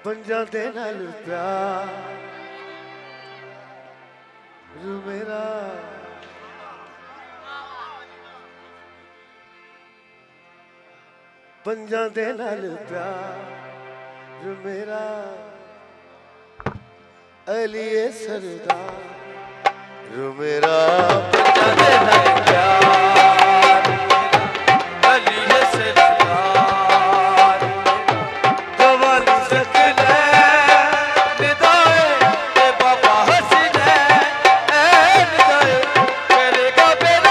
ਪੰਜਾਂ ਦੇ ਨਾਲ ਪਿਆਰ ਮੇਰਾ ਪੰਜਾਂ ਦੇ ਨਾਲ ਪਿਆਰ ਮੇਰਾ ਅਲੀਏ ਸਰਦਾਰ ਮੇਰਾ ਪੰਜਾਂ ਦੇ ਨਾਲ ਪਿਆਰ ਅਲੀਏ ਸਰਦਾਰ ਗਵਾਲੀ ਸਕਲੇ ਨਿਦਾਏ ਤੇ ਬਾਬਾ ਹਸਨੇ ਐ ਨਿਦਾਏ ਕਰੇਗਾ ਮੇਰਾ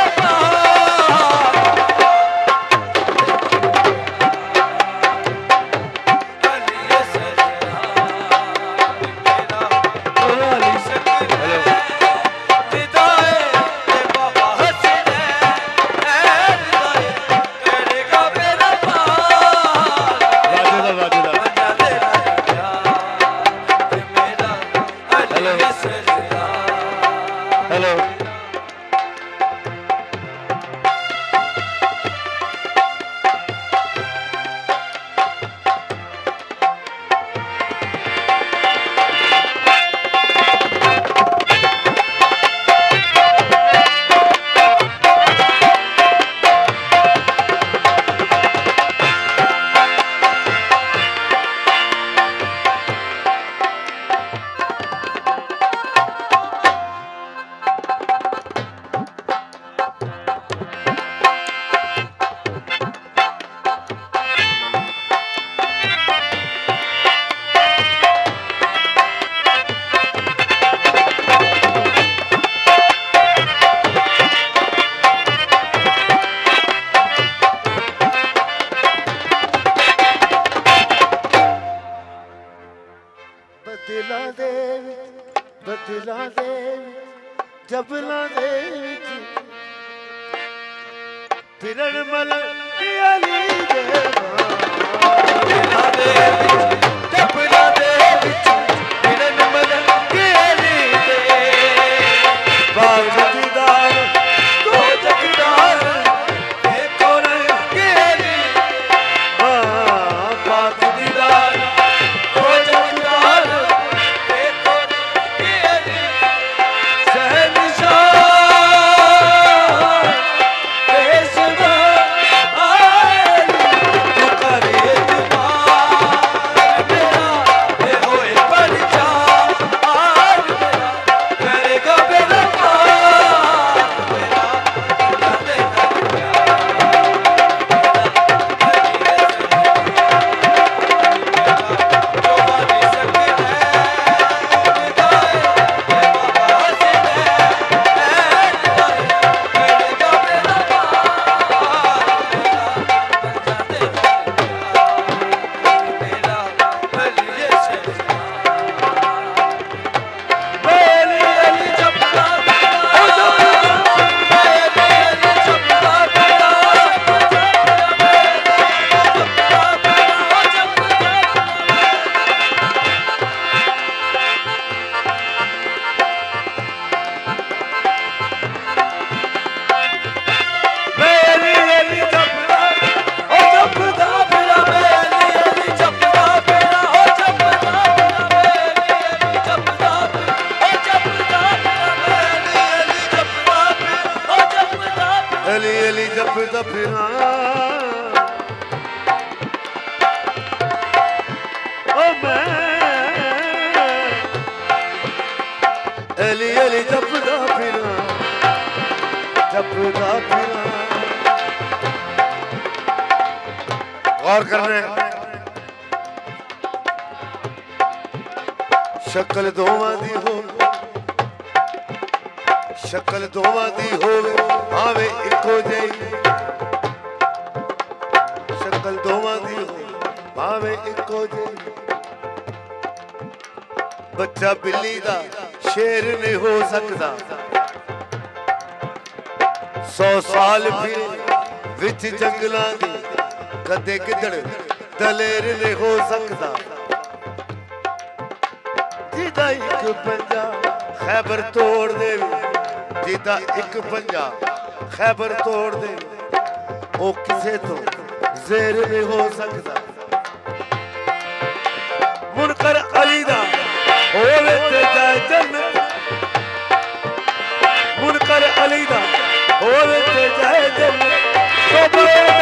ਬਦਲਾਂ ਦੇ ਜਬਲਾਂ ਦੇ ਵਿੱਚ ਫਿਰਨ ਮਲ ਅਲੀ ਦੇ ਬਦਲਾਂ ਦੇ ਜਬਲਾਂ ਦੇ ਵਿੱਚ ਫਿਰਨ ਮਲ ਅਲੀ ਦੇ ਬਾਗ ਦੀਦਾਰ ਕੋ ਜਗਦਾਰ ਇਹ ਕੋਣ ਅਲੀ ਬਾਗ ਦੀਦਾਰ ਕੋ ਜਗਦਾਰ ਅਲੀ ਜਪਦਾ ਫਿਰਾਂ ਓ ਮੈਂ ਅਲੀ ਜਪਦਾ ਫਿਰਾਂ ਗੌਰ ਕਰਨਾ ਸ਼ਕਲ ਦੋਵਾਂ ਦੀ ਹੋਵੇ ਸ਼ਕਲ ਦੋਵਾਂ ਦੀ ਹੋਵੇ ਆਵੇ ਇੱਕੋ ਜਿਹੀ ਸ਼ਕਲ ਦੋਵਾਂ ਦੀ ਹੋਵੇ ਆਵੇ ਇੱਕੋ ਜਿਹੀ ਬੱਚਾ ਬਿੱਲੀ ਦਾ ਸ਼ੇਰ ਨਹੀਂ ਹੋ ਸਕਦਾ 100 ਸਾਲ ਫਿਰ ਵਿੱਚ ਜੰਗਲਾਂ ਦੀ ਕਦੇ ਕਿੱਧਰ ਦਲੇਰ ਨਹੀਂ ਹੋ ਸਕਦਾ ਜਿਹਦਾ ਇੱਕ ਪੰਜਾ ਖੈਬਰ ਤੋੜ ਦੇਵੇ ਜਿਹਦਾ ਇੱਕ ਪੰਜਾ ਖੈਬਰ ਤੋੜ ਦੇ ਉਹ ਕਿਸੇ ਤੋਂ ਜ਼ੇਰ ਨਹੀਂ ਹੋ ਸਕਦਾ ਮੁਲਕ मुनकर अली दा होवे ते जाए जन्नत मुनकर अली दा होवे ते जाए जन्नत तो